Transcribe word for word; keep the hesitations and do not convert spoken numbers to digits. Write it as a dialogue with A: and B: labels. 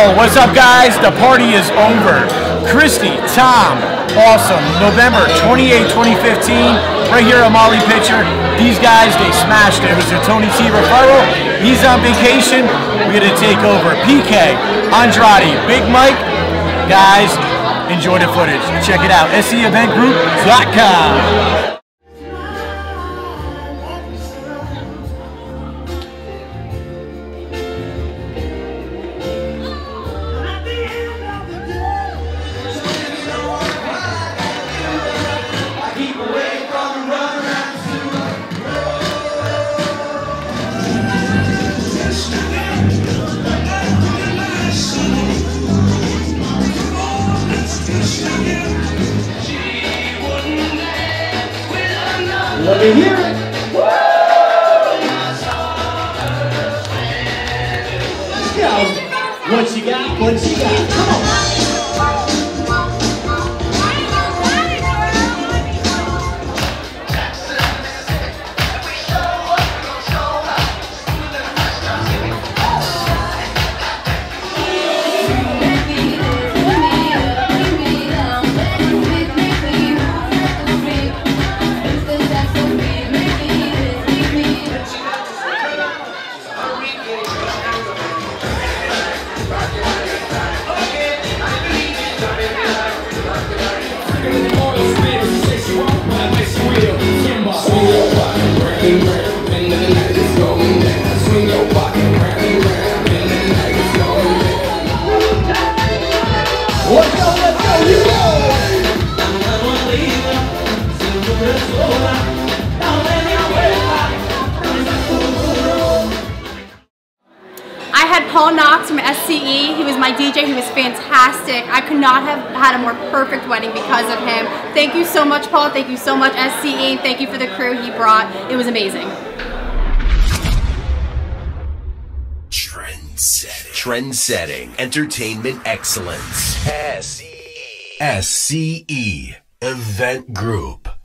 A: Yo, what's up guys? The party is over. Christy, Tom, awesome. November twenty-eighth, twenty fifteen, right here at Molly Pitcher. These guys, they smashed it. It was a Tony T referral. He's on vacation. We're gonna take over. P K, Andrade, Big Mike. Guys, enjoy the footage. Check it out. S C event group dot com.
B: Let me hear it. Woo! Let's go. What you got? What you got? Come on.
C: I had Paul Knox from S C E. He was my D J. He was fantastic. I could not have had a more perfect wedding because of him. Thank you so much, Paul. Thank you so much, S C E. Thank you for the crew he brought. It was amazing.
D: Trendsetting. Trendsetting. Entertainment excellence. S C E. S C E Event Group.